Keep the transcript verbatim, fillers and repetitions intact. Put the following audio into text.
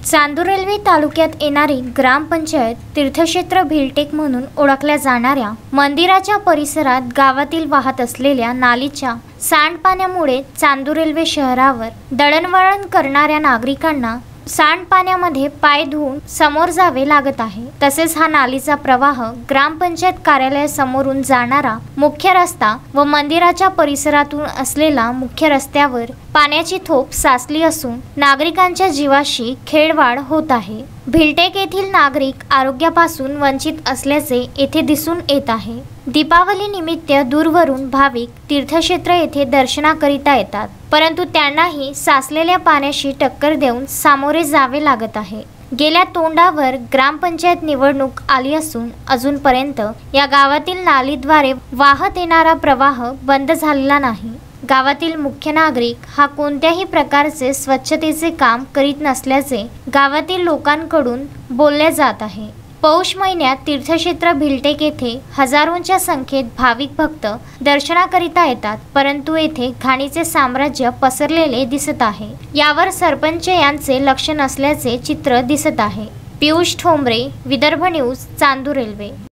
Chandur railway तालुक्यात येणारी ग्रामपंचायत तीर्थक्षेत्र भिलटेक म्हणून ओळखल्या जाणाऱ्या मंदिराच्या परिसरात गावातील वाहत असलेल्या नालीच्या सांडपाण्यामुळे चांदूर रेल्वे शहरावर दळणवळण करणाऱ्या नागरिकांना सांडपाण्यामध्ये पाय धुवून समोर जावे लागत आहे। तसेच हा नालीचा प्रवाह ग्रामपंचायत कार्यालयासमोरून जाणारा मुख्य रस्ता व मंदिराच्या परिसरातून असलेला मुख्य रस्त्यावर पाण्याची थोप साचली असून नागरिकांच्या जीवाशी खेळवाड होत आहे। भिलटेक येथील नागरिक आरोग्यापासून वंचित असल्याचे येथे दिसून येत आहे। दीपावली निमित्त दूरवरून भाविक तीर्थक्षेत्र येथे दर्शनाकरिता येतात, परंतु त्यांनाही साचलेल्या पाण्याशी टक्कर देऊन सामोरे जावे लागत आहे। गेल्या तोंडावर ग्रामपंचायत निवडणूक आली असून अजूनपर्यंत या गावातील नालीद्वारे वाहत येणारा प्रवाह बंद झालेला नाही। गावातील मुख्य नागरिक हा कोणत्याही प्रकारचे स्वच्छतेचे काम करीत नसल्याचे गावातील लोकांकडून बोलले जात आहे। पौष महिन्यात तीर्थक्षेत्र भिलटेक येथे हजारोंच्या संख्येत भाविक भक्त दर्शनाकरिता येतात, परंतु येथे घाणीचे साम्राज्य पसरलेले दिसत आहे। यावर सरपंच यांचे लक्ष नसल्याचे चित्र दिसत आहे। Piyush Thombare, Vidarbha news, Chandur railway.